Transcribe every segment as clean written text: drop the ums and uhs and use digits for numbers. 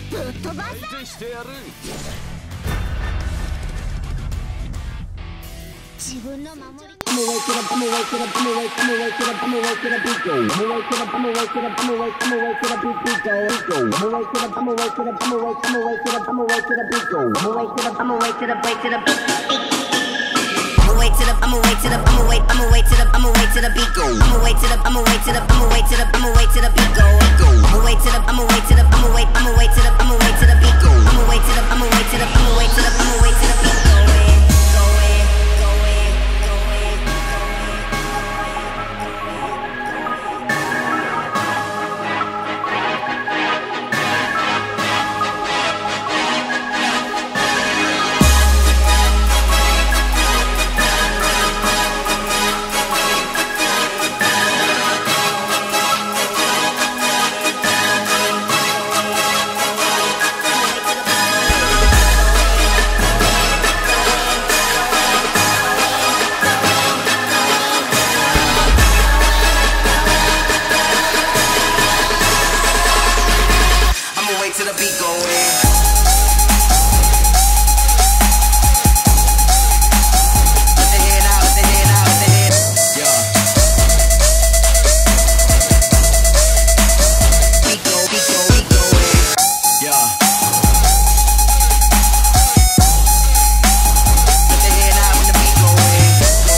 相手してやる。 自分の守り。 I'ma wake it up, I'ma wake it up, I'ma wake it up, I'ma wake it up, beat go. I'ma wake it up, I'ma wake it up, I'ma wake it up, beat go. I'ma wake it up, I'ma wake it up, I'ma wake it up, I'ma wake it up, beat go. I'ma wake it up, I'ma wake it up, wake it up. I'ma wait it up, I'ma wait it up, I'ma wait it up, I'ma wait it up, beat go. I'ma wait it up, I'ma wait it up, I'ma wait it up, I'ma wait it up, beat go. I'ma wait it up, I'ma wait it up, I'ma wait it up, I'ma wait it up, beat go. I'ma wait it up, I'ma wait it up, I'ma wait it up, I'ma wait it up, beat go. To the beat go in. Put the hand out, put the hand out, put the hand. Yeah. Beat go in. Yeah. Put the hand out when the beat go in.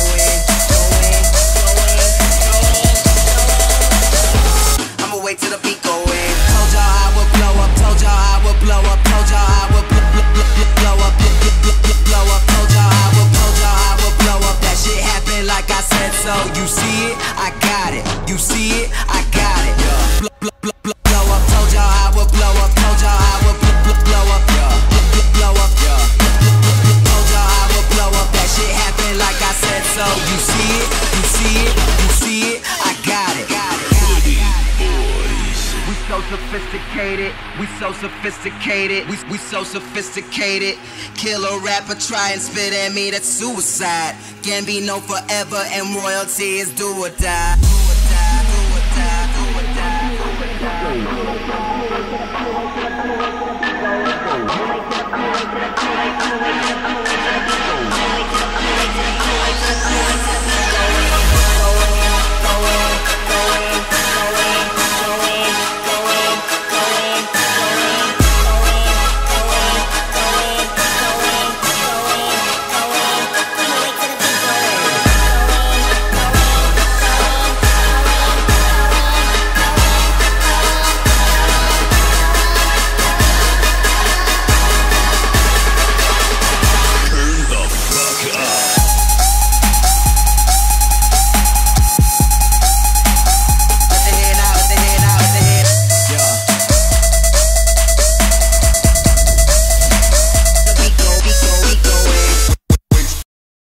I'ma wait till the beat go in. Told y'all I would blow up. Told y'all I would blow up. Told y'all I would blow up. Blow up. Told y'all I would blow up. That shit happened like I said so. You see it, I got it. You see it, I got it. Blow up. Told y'all I would blow up. Told y'all I would blow up. Blow up. Told y'all I would blow up. That shit happened like I said so. You see it, you see it, you see it, I got it. We so sophisticated, we so sophisticated, we so sophisticated. Kill a rapper, try and spit at me, that's suicide. Can't be no forever and royalty is do or die. Do or die.